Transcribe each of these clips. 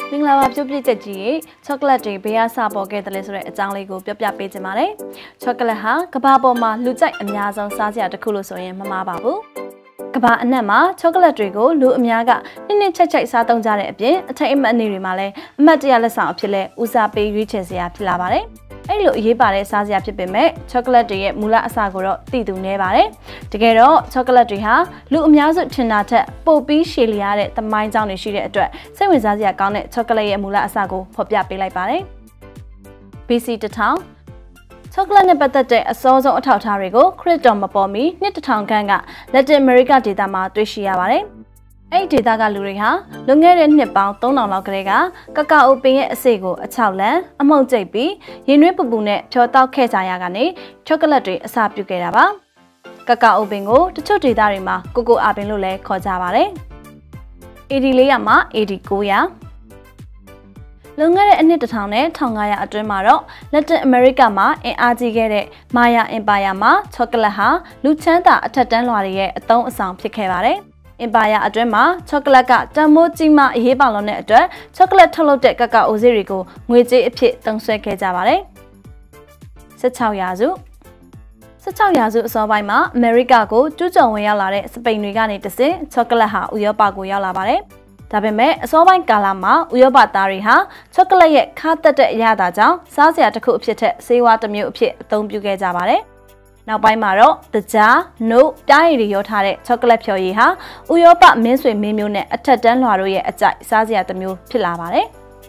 မင်္ဂလာပါပြုတ်ပြည့်ချက်ကြီးရေချောကလက်တွေဘေးရစပေါ်ခဲ့တယ်ဆိုတဲ့အကြောင်းလေးကိုပြောပြပေးချင်ပါတယ်ချောကလက်ဟာကဘာပေါ်မှာလူကြိုက်အများဆုံးစားစရာတစ်ခုလို့ဆိုရင်မမှားပါဘူးကဘာအနက်မှာချောကလက်တွေကိုလူအများကနှစ်ချိုက်စားသုံးကြတဲ့အပြင်အထိတ်အမှတ်အနေတွေမှာလည်းအမှတ်တရလက်ဆောင်အဖြစ်လဲဦးစားပေးရွေးချယ်စရာဖြစ်လာပါတယ်အဲ့လိုအရေးပါတဲ့စားစရာဖြစ်ပေမဲ့ချောကလက်တွေရဲ့မူလအစကိုတော့သိသူနည်းပါတယ်တကယ်တော့ချောကလက်တွေဟာလူအများစုထင်တာထက်ပိုပြီးရှည်လျားတဲ့သမိုင်းကြောင်းတွေရှိတဲ့အတွက်စိတ်ဝင်စားစရာကောင်းတဲ့ချောကလက်ရဲ့မူလအစကိုဖော်ပြပေးလိုက်ပါတယ် BC 1000ချောကလက်နဲ့ပတ်သက်တဲ့အစောဆုံးအထောက်အထားတွေကိုခရစ်တော်မပေါ်မီနှစ်1000ခန့်ကလက်တင်အမေရိကဒေသမှာတွေ့ရှိရပါတယ်အဲ့ဒီဒေသကလူတွေဟာလွန်ခဲ့တဲ့နှစ်ပေါင်း3000လောက်ကလေးကကကာအိုပင်ရဲ့အစိတ်ကိုအချောက်လန်အမှုန့်ကျိတ်ပြီးရင်နှွေးပူပူနဲ့ဖြောတောက်ခဲ့ကြရကနေချောကလက်တွေအစပြုခဲ့တာပါကကာအိုပင်ကိုတချို့ဒေသတွေမှာကိုကိုအာပင်လို့လည်းခေါ်ကြပါတယ်AD 400မှာAD 900လွန်ခဲ့တဲ့အနှစ်1000နဲ့1500အတွင်းမှာတော့လက်တင်အမေရိကမှာအင်အားကြီးခဲ့တဲ့မာယာအင်ပါယာမှာချောကလက်ဟာလူချမ်းသာအထက်တန်းလွှာတွေရဲ့အသုံးအဆောင်ဖြစ်ခဲ့ပါတယ်အင်ပါယာအတွင်းမှာချောကလက်ကတန်မိုးကြီးမှအရေးပါလို့တဲ့အတွက်ချောကလက်ထုတ်လုပ်တဲ့ကကာအိုဆေးတွေကိုငွေကြေးအဖြစ်သုံးစွဲခဲ့ကြပါတယ်16ရာစုအစောပိုင်းမှာအမေရိကကိုကျူးကျော်ဝင်ရောက်လာတဲ့စပိန်တွေကနေတဆင့်ချောကလက်ဟာဥရောပကိုရောက်လာပါတယ်ဒါပေမဲ့အစောပိုင်းကာလမှာဥရောပသားတွေဟာချောကလက်ရဲ့ခါတက်တဲ့အရာသာကြောင့်စားစရာတစ်ခုအဖြစ်ထက်ဆေးဝါးတစ်မျိုးအဖြစ်အသုံးပြုခဲ့ကြပါတယ်နောက်ပိုင်းမှာတော့တကြားနို့တားရည်တွေရောထားတဲ့ချောကလက်ဖြော်ရည်ဟာဥရောပမင်းဆွေမင်းမျိုးနဲ့အထက်တန်းလွှာတို့ရဲ့အကြိုက်စားစရာတစ်မျိုးဖြစ်လာပါတယ်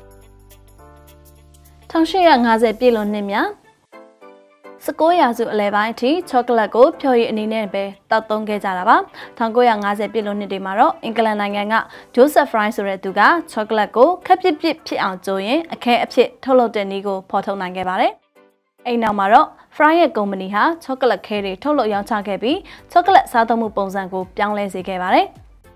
1850ပြည့်လွန်နှစ်များ19ရာစုအလယ်ပိုင်းအထိချောကလက်ကိုဖြော်ရည်အနေနဲ့ပဲတောက်သုံးခဲ့ကြတာပါ1950ပြည့်လွန်နှစ်တွေမှာတော့အင်္ဂလန်နိုင်ငံကဂျိုးဆက်ဖရိုင်းဆိုတဲ့သူကချောကလက်ကိုခက်ပစ်ဖြစ်အောင်ကြိုးရင်အခဲအဖြစ်ထုတ်လုပ်တဲ့နည်းကိုဖော်ထုတ်နိုင်ခဲ့ပါတယ်အဲ့နောက်မှာတော့ဖရိုင်းရဲ့ကုမ္ပဏီဟာချောကလက်ခဲတွေထုတ်လုပ်ရောင်းချခဲ့ပြီးချောကလက်စားသုံးမှုပုံစံကိုပြောင်းလဲစေခဲ့ပါတယ်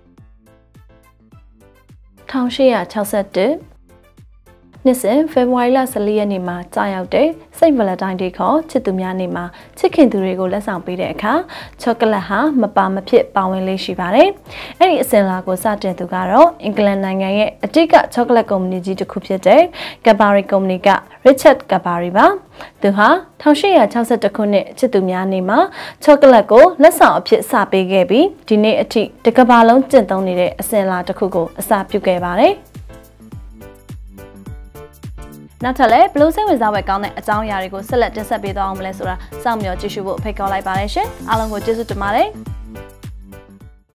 1861နှစ်စဉ်ဖေဖော်ဝါရီလ14ရက်နေ့မှာကြာရောက်တဲ့စိတ်ဗလက်တိုင်းဒေးခေါ်ချစ်သူများနေ့မှာချစ်ခင်သူတွေကိုလက်ဆောင်ပေးတဲ့အခါချောကလက်ဟာမပါမဖြစ်ပါဝင်လေးရှိပါတယ်။အဲ့ဒီအစဉ်အလာကိုစတင်သူကတော့အင်္ဂလန်နိုင်ငံရဲ့အတိတ်ကချောကလက်ကုမ္ပဏီကြီးတစ်ခုဖြစ်တဲ့ကဘာရီကုမ္ပဏီက Richard ကဘာရီပါ။သူဟာ1862ခုနှစ်ချစ်သူများနေ့မှာချောကလက်ကိုလက်ဆောင်အဖြစ်စပေးခဲ့ပြီးဒီနေ့အထိတစ်ကမ္ဘာလုံးကျင့်သုံးနေတဲ့အစဉ်အလာတစ်ခုကိုအစပြုခဲ့ပါတယ်။နောက်ထပ်လည်းဘလို့စိတ်ဝင်စားဖွယ်ကောင်းတဲ့အကြောင်းအရာတွေကိုဆက်လက်တင်ဆက်ပေးသွားအောင်မလဲဆိုတာစောင့်မျှော်ကြည့်ရှုဖို့ဖိတ်ခေါ်လိုက်ပါတယ်ရှင်အားလုံးကိုကျေးဇူးတင်ပါတယ်